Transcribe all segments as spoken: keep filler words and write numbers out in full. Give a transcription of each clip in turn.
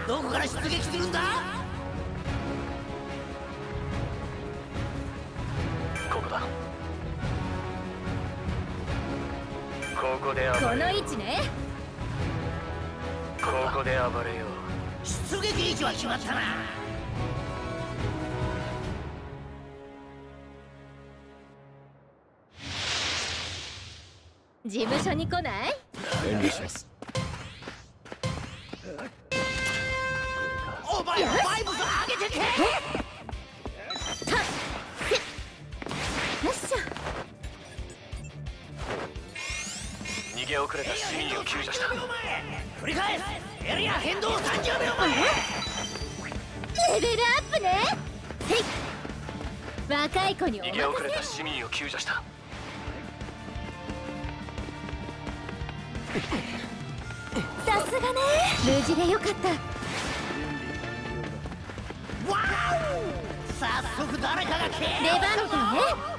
どこから出撃するんだ。 ここだ。ここで暴れよう。 この位置ね。 ここで暴れよう。 出撃位置は決まったな。 事務所に来ない？ 遠慮します。 お前バイブス上げてけ。 よっしゃ。 逃げ遅れた市民を救助した。 繰り返す。エリア変動さんじゅうびょうまレベルアップね。せい。若い子にお逃げ遅れた任せ。 市民を救助した。 さすがね。無事でよかった。 わお、早速誰かが来出番みたいね。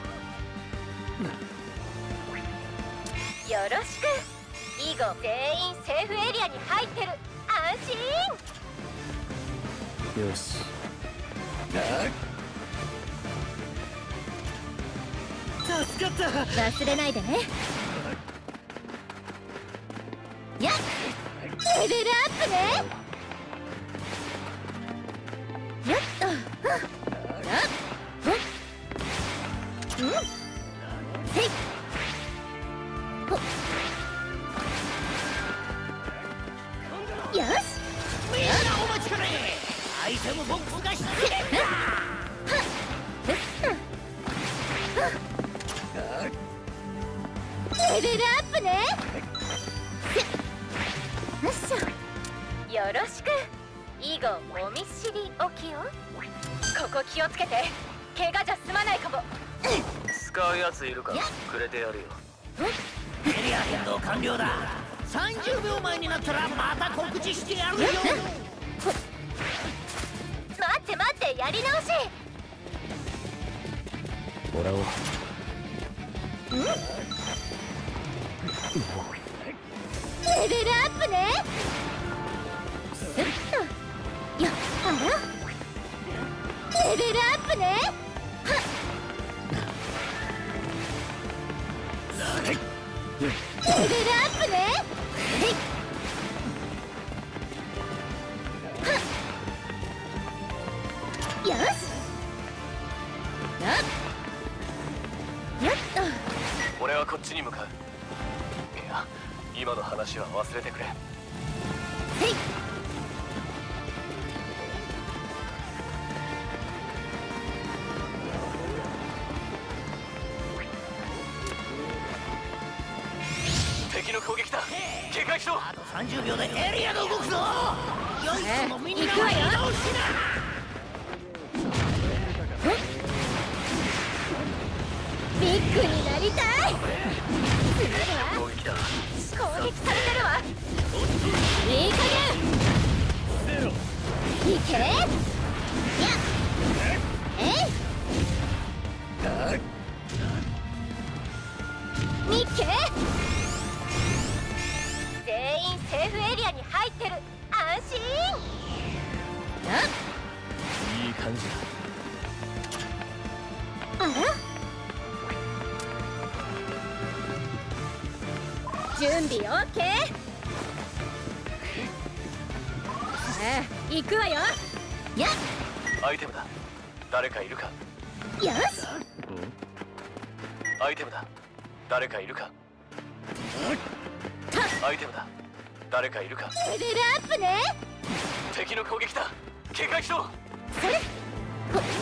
よろしく。以後全員セーフエリアに入ってる。安心。 よし。 助かった。 忘れないでね。やっレベルアップね。やっと。うん。せい。ほっ。よし。 みんなお待ちかね。アイテムボックスが出現だ。 レベルアップね。よっしょ。よろしく。以後お見知りおきよ。ここ気をつけて。怪我じゃ済まないかも。 使うやついるか。くれてやるよ。 エリア変動完了だ。さんじゅうびょうまえになったらまた告知してやるよ。 待って待って、やり直し。 もらおう。 レベルアップね。スッと。よっ、あら。レベルアップね。はっ。レベルアップね。へい。はっ。よし。よっ。よっと。 俺はこっちに向かう。いや、今の話は忘れてくれ。 へい。 敵の攻撃だ。警戒しろ。 あとさんじゅうびょうでエリアが動くぞ。よいそのみんなは移動しな。 ビッグになりたい。 攻撃だ。 攻撃されてるわ。いい加減。いけ。やっ。えい。みっけ。全員セーフエリアに入ってる。安心。 いい感じあら。準備 オーケー。 さあ行くわよ。やっ。 アイテムだ。誰かいるか。 よし。 アイテムだ。誰かいるか。アイテムだ。誰かいるか。 レベルアップね。 敵の攻撃だ。警戒しろ。 それ。ほっ。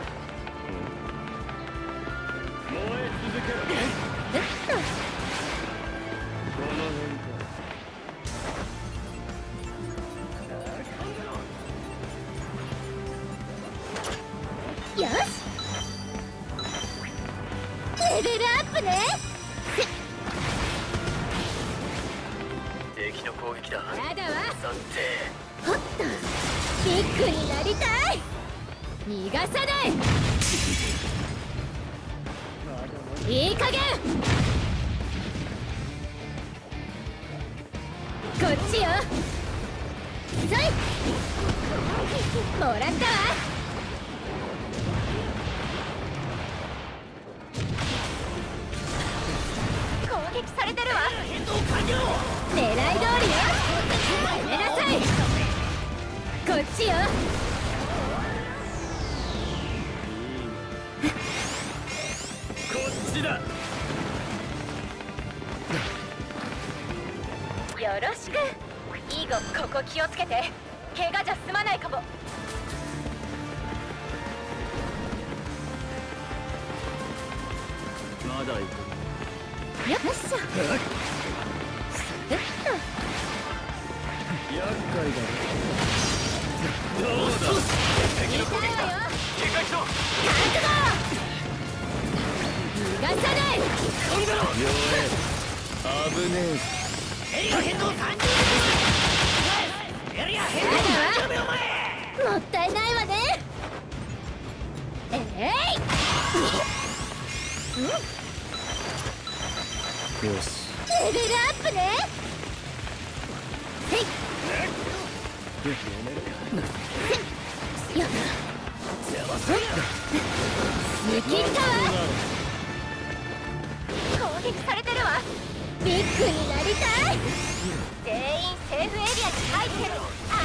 燃え続けろ。 えっと。 この辺よし。レベルアップね。 敵の攻撃だ。 やだわ。 さてほっと。ビッグになりたい。逃がさない。いい加減。こっちよ。 そいもらったわ。攻撃されてるわ。 変動完了。 狙い通りよ。やめなさい。こっちよ。 こっちだ。 よろしく。イーゴ、ここ気をつけて。怪我じゃ済まないかも。 まだいよっしゃ。すっと。 厄介だね。どうだ。 敵の攻撃だ。警戒しろ。 覚悟。逃がさない。 弱え。危ねエリア変動さんじゅうびょう。エリア変動さんじゅうびょうまえ。 もったいないわね。えい、うん、 え。よし。 レベルアップね。せいよっ、見切ったわ。攻撃されてるわ。ビッグになりたい。全員セーフエリアに入ってる。安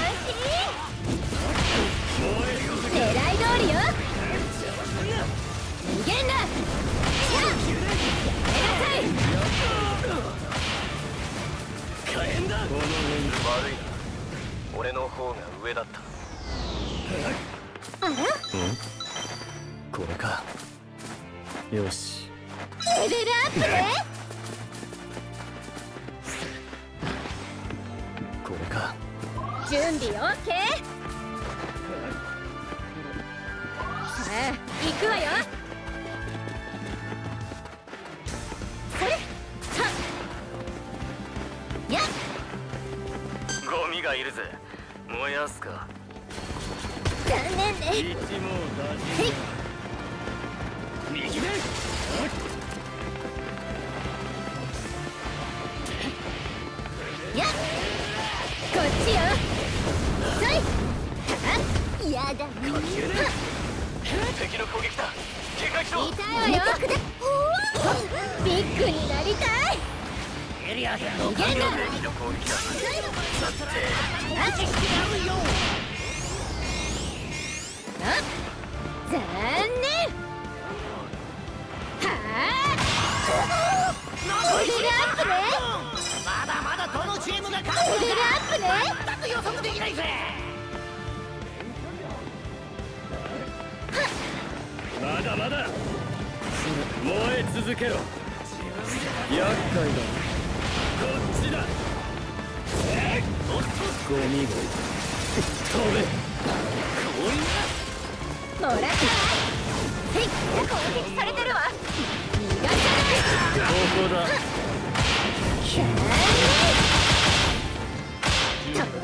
心。狙い通りよ。逃げんな。やめなさい。 火炎だ。悪いな。俺の方が上だった。 あら、 これか。 よし。 レベルアップね。 これか。 準備 オーケー。 さあ行くわよ。それさやっ、 ゴミがいるぜ。燃やすか。 残念ね。 一網打せい尽。 右で。 やっ、こっちよ。そいはっ、やだね。 敵の攻撃だ。警戒しろ。 痛いわよ。ビッグになりたい。 エリア変動逃げんな。 敵の攻撃だ。 あっ、 してやるよ。 残念。はあ、レベルアップね。 まだまだどのチームが勝つレベルアップね。 全く予測できないぜ。 まだまだ。燃え続けろ。厄介だ。こっちだ。ゴミが飛べ。 もらったわ。せい、攻撃されてるわ。逃がさない。 ここだ。 残念。と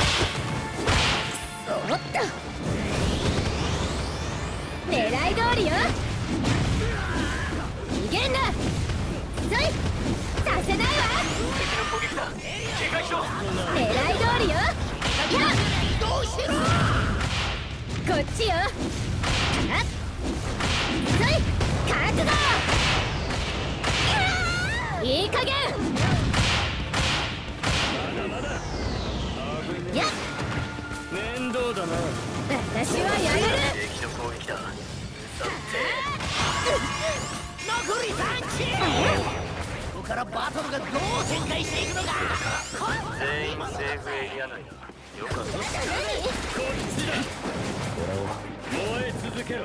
おっと、狙い通りよ。逃げんな。そい、させないわ。 敵の攻撃だ。警戒しろ。 狙い通りよ。やっ、 移動しろ。 こっちよ。あっ、そい、覚悟。いい加減。やっ、 面倒だな。 私はやれる。 敵の攻撃だ。さ残りさんチーム。ここからバトルがどう展開していくのか。 て全員セーフエリア内だ。よかった。 こっちだ。燃え続けろ。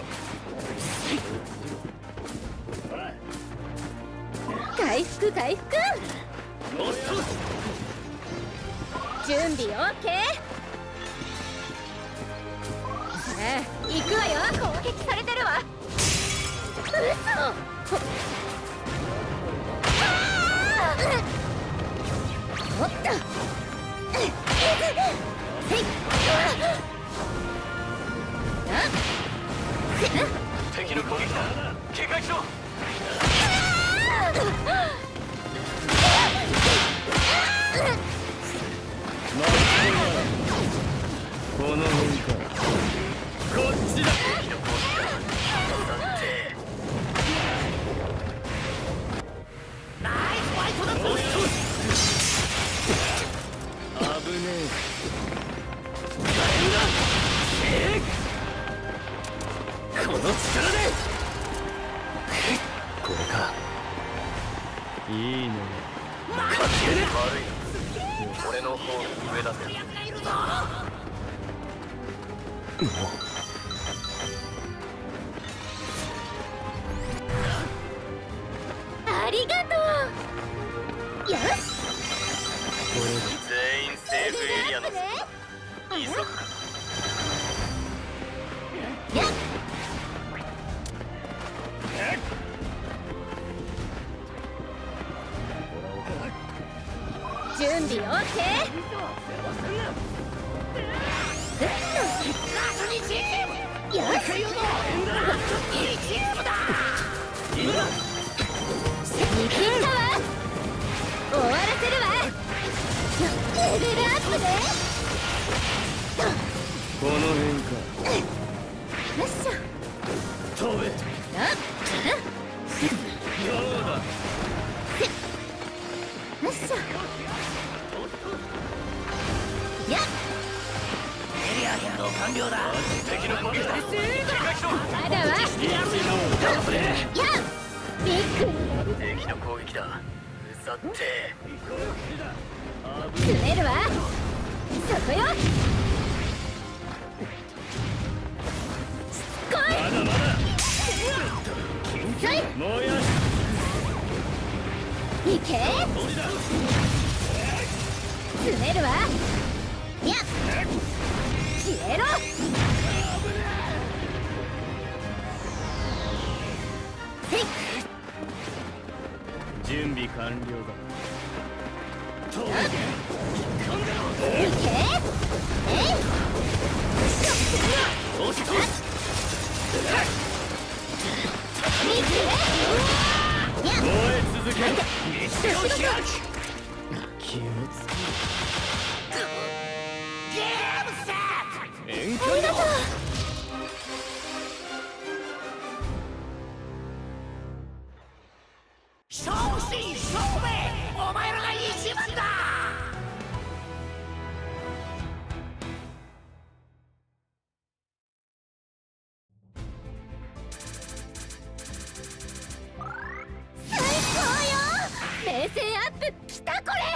回復回復。準備 オーケー。 さあ行くわよ。攻撃されてるわ。嘘。おっと。せい。 敵の攻撃だ。警戒しろ。 まだぞ。 危ねえ。えー、この力でこれか。いいね。 勝ち悪いな。俺の方が上だぜ。 ありがとう。よし、 全員セーフエリアの外だ。急ぐか。 やっ準備 オーケー。 ラスにチーム。 よし、 いいチームだ。 いけたわ。終わらせるわ。レベルアップで。 この辺か。 よっしゃ。 飛べ。 あっ、 どうだ。 よっしゃ。やっ、 エリア変動完了だ。 敵の攻撃だ。 まだわ。やっ、びっくり。 敵の攻撃だ。うざって詰めるわ。そこよ。しつこい。 まだまだ。 はい、 燃やし。 いけ。詰めるわ。やっ、消えろ。せい、 準備完了だ。 いけ。えい、 押し通す。 いけ。やっ、 燃え続けろ。気をつゲームセッけ。宴ありがとう。 ト。勝負し勝負。お前らが一番だ。 最高よ。冷静アップきたこれ。